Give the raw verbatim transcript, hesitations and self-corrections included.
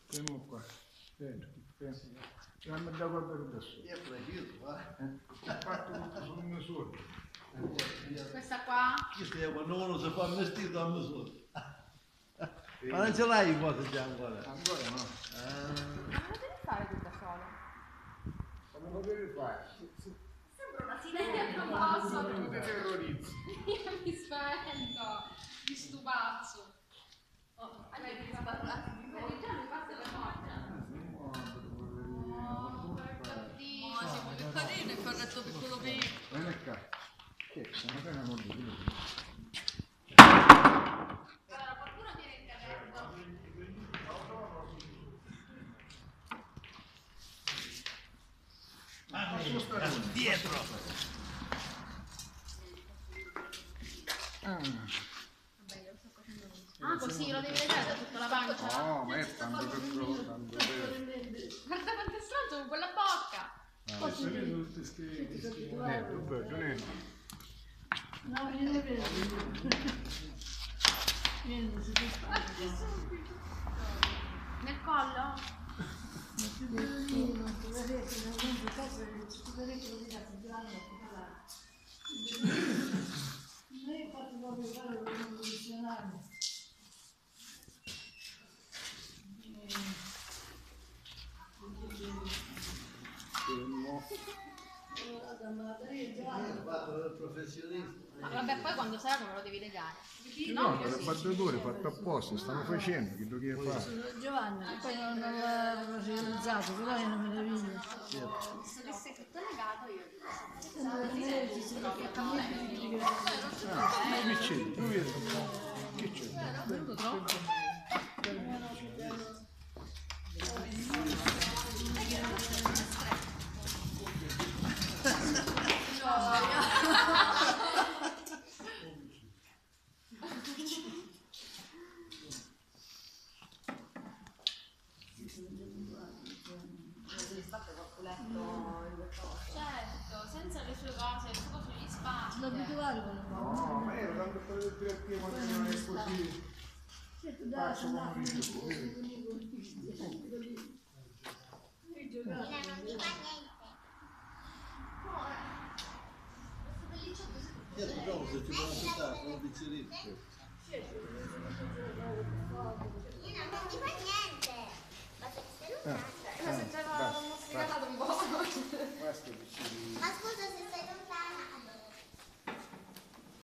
Fermo qua. Dammi da guardare da solo. Io preciso, va. Ho fatto tutto sul mio solo. Questa qua? Questo è quando uno si fa il vestito a misura. Ma non ce l'hai in cosa già ancora? Ancora no. Ma non lo devi fare tu da solo? Come lo devi fare? Sembra una sirena, non posso. Non ti terrorizzi. Io mi spavento di sto pazzo. Oh, hai già parlato di me? Hai già mi fatto la morte. Oh, porcadino. Ma siamo più carini, il corretto piccolo piccolo. Vieni qua. Che è? Sono appena morto. Allora, qualcuno viene in camerino. Dietro! Ah, Ah, così lo devi vedere da tutta la pancia? no, ma è tanto per provare, tanto per... Guarda quanto è stronzo con quella bocca! Posso dire tutte queste... Eh, tu per, tu ne... No, io non vedo. Niente, si fa. Nel collo? Noi ho fatto proprio fare un rivoluzionario. Ho fatto il professionista. Vabbè, poi quando sarà come lo devi legare? No, l'ho fatto due, l'ho fatto apposta, stanno facendo, che devo che fare. Giovanni, che poi non, non l'avevo realizzato, però è una meraviglia. Se avessi tutto legato io Ah, che c'è? Tu vedi? Che c'è? certo, senza le sue cose, solo sugli spazi. Sono abituato con le cose. No, ma ero tanto per il direttivo che non è così. Faccio come un rischio. Io ti trovo se ti vuoi aspettare, sono un pizzerino. Io non mi fa niente. Ma se Ma se già l'avevamo spiegato